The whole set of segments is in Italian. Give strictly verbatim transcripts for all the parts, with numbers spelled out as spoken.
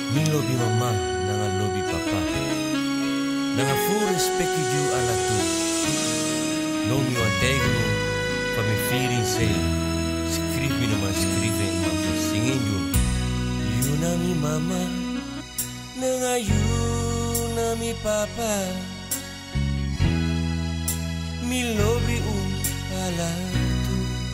Mi lobi mama, nanga lobi papa. Nanga full respect you alla tu. No mi antego, pa mi feeling say. Scrivi no ma scrive, ma fi singing you. You na mi mama, nanga you na mi papa. Mi lobi un alla tu.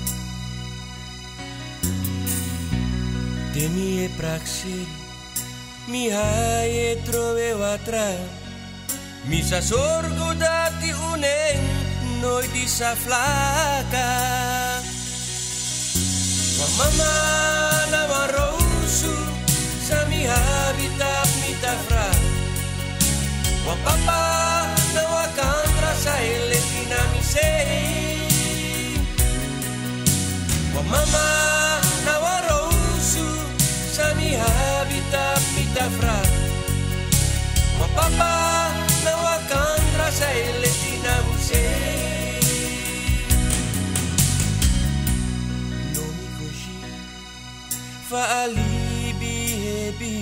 Te mi e praxil. Mi hai trovevo atrás, mi sa sorgo dati unen, noi di sa flaca. Wa mama na marosu, sa mi habitat mi tafra. Wa papa na wakandra sa eletina mi sei. Wa mama na marosu, sa mi habitat mi tafra. Ma papa na wakandra sa eletina musei. Non mi così fa alibi hebi.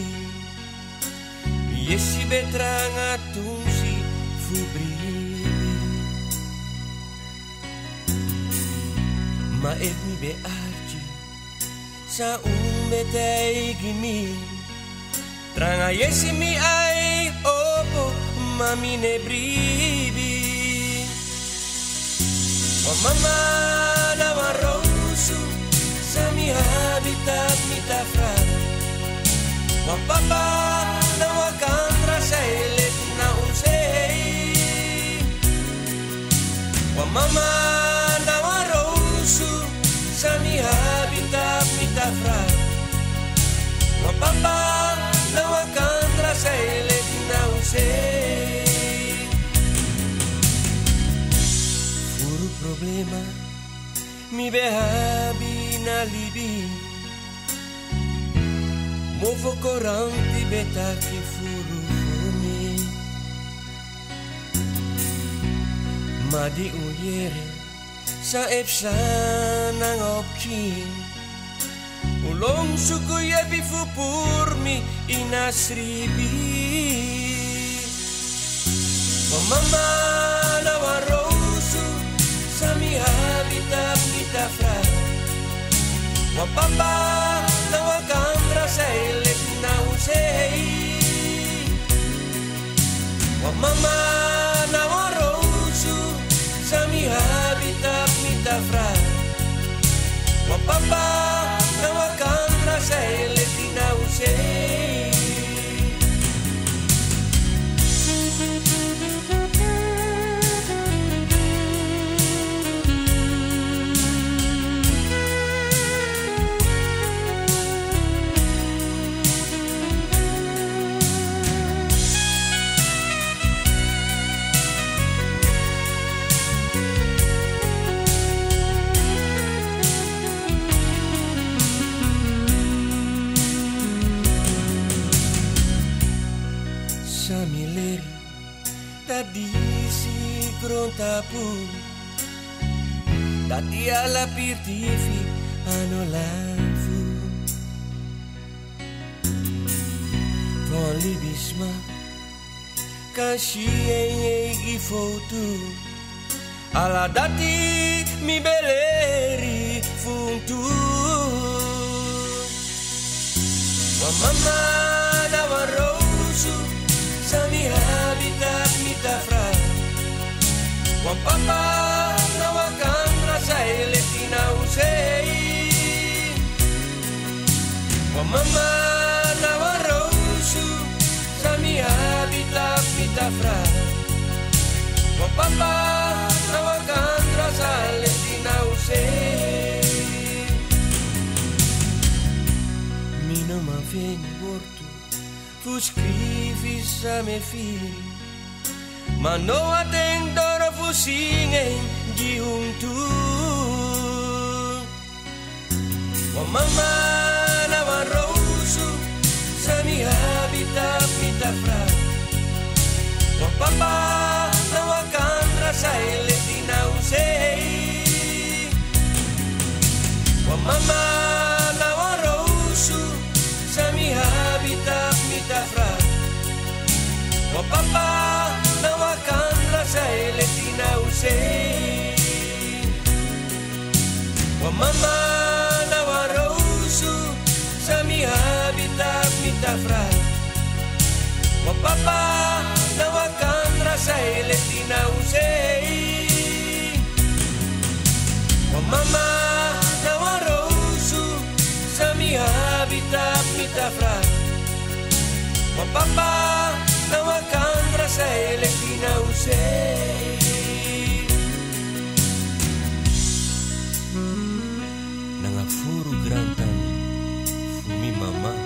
Yesi betranga tungsi fubri. Ma e mi be arci sa un betei gimi. Tranga yesi mi ai opo mami ne bribi. O mama na marosu sa mi habitat mi tafra. O papa na wakandra sa eletina usei. O mama na marosu sa mi habitat mi tafra. O papa na wakandra sa eletina usei. Furu problema mi behabi na libi. Mofo koranti betaki furu fumi. Ma di uyere sa epsa nang opkin. Ulong suku yebi fupurmi inasribi. O mama na warosu sa mi habitat mi tafra. O papa na wakandra sa eletina usei. O mama na warosu sa mi habitat mi tafra. O papa na wakandra sa eletina usei. Samileri tadi si grontapu tadi alla pirtifi ano lafu Voli bisma kasih i foto ala dati mi beleri funtu wa mama na warosu sa mi habitat mi tafra. Wa papa na wakandra sa eletina usei. Wa mama na warosu sa mi habitat mi tafra. Wa papa na wakandra sa eletina usei. Mi non ma veni morto. Tu scrivi sa me fili, ma non attendono fusine di un tu. O mamma na marosu sa mi habitat mi tafra. O papa na wakandra sa eletina usei. O mamma na marosu sa mi habitat mi tafra. mitafra. Wa papa na wakandra sa eletina usei. Wa mama na warosu sa mi habitat mitafra. Wa papa na wakandra sa eletina usei. Nanga furu grantan fumi mama